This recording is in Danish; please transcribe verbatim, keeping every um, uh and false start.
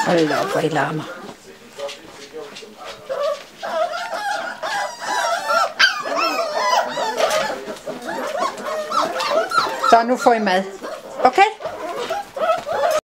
Hold op, hvor I larmer. Så nu får I mad. Okay?